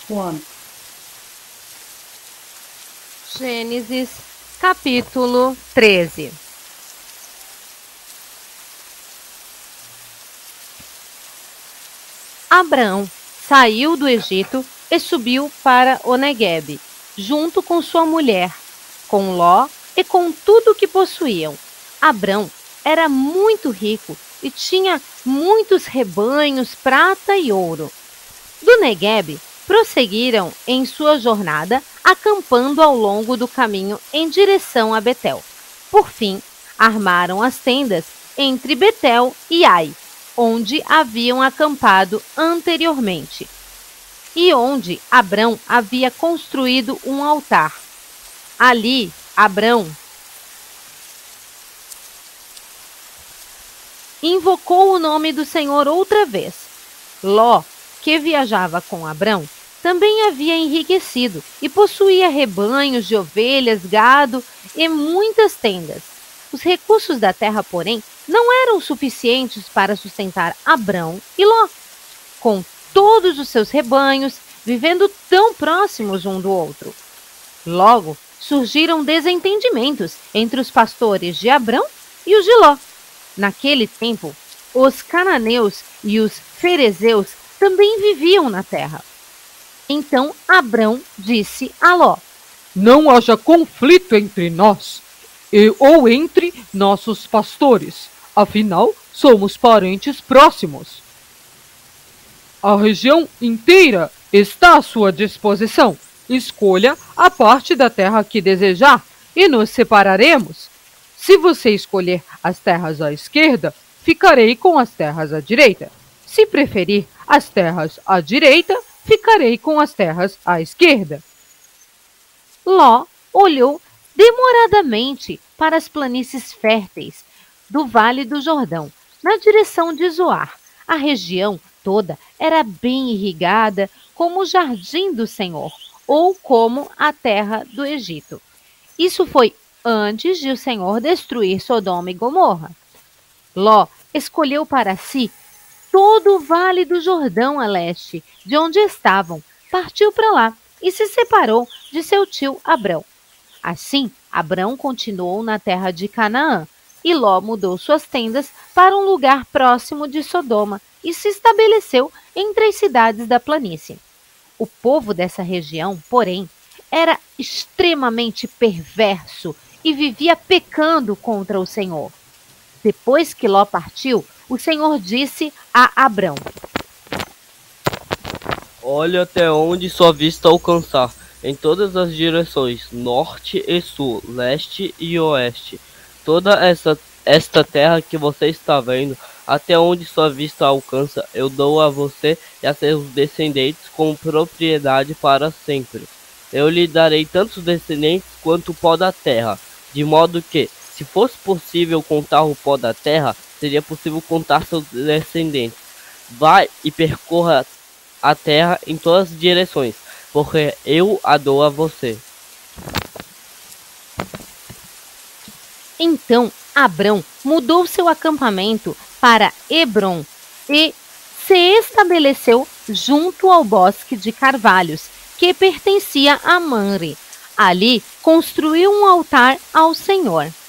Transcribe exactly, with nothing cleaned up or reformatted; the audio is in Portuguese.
one. Gênesis, capítulo treze. Abraão saiu do Egito e subiu para o Neguebe, junto com sua mulher, com Ló e com tudo o que possuíam. Abrão era muito rico e tinha muitos rebanhos, prata e ouro. Do Neguebe, prosseguiram em sua jornada, acampando ao longo do caminho em direção a Betel. Por fim, armaram as tendas entre Betel e Ai, onde haviam acampado anteriormente, e onde Abrão havia construído um altar. Ali, Abrão invocou o nome do Senhor outra vez. Ló, que viajava com Abrão, também havia enriquecido e possuía rebanhos de ovelhas, gado e muitas tendas. Os recursos da terra, porém, não eram suficientes para sustentar Abrão e Ló, com todos os seus rebanhos, vivendo tão próximos um do outro. Logo, surgiram desentendimentos entre os pastores de Abrão e os de Ló. Naquele tempo, os cananeus e os ferezeus também viviam na terra. Então Abrão disse a Ló: Não haja conflito entre nós e ou entre nossos pastores, afinal, somos parentes próximos. A região inteira está à sua disposição. Escolha a parte da terra que desejar e nos separaremos. Se você escolher as terras à esquerda, ficarei com as terras à direita. Se preferir as terras à direita, ficarei com as terras à esquerda. Ló olhou demoradamente para as planícies férteis do Vale do Jordão, na direção de Zoar. A região toda era bem irrigada, como o jardim do Senhor, ou como a terra do Egito. Isso foi antes de o Senhor destruir Sodoma e Gomorra. Ló escolheu para si todo o Vale do Jordão a leste, de onde estavam, partiu para lá e se separou de seu tio Abrão. Assim, Abrão continuou na terra de Canaã, e Ló mudou suas tendas para um lugar próximo de Sodoma e se estabeleceu entre as cidades da planície. O povo dessa região, porém, era extremamente perverso e vivia pecando contra o Senhor. Depois que Ló partiu, o Senhor disse a Abrão: Olhe até onde sua vista alcançar, em todas as direções, norte e sul, leste e oeste. Toda essa, esta terra que você está vendo, até onde sua vista alcança, eu dou a você e a seus descendentes como propriedade para sempre. Eu lhe darei tantos descendentes quanto o pó da terra, de modo que, se fosse possível contar o pó da terra, seria possível contar seus descendentes. Vai e percorra a terra em todas as direções, porque eu a dou a você. Então Abrão mudou seu acampamento para Hebrom e se estabeleceu junto ao bosque de carvalhos, que pertencia a Mamre. Ali construiu um altar ao Senhor.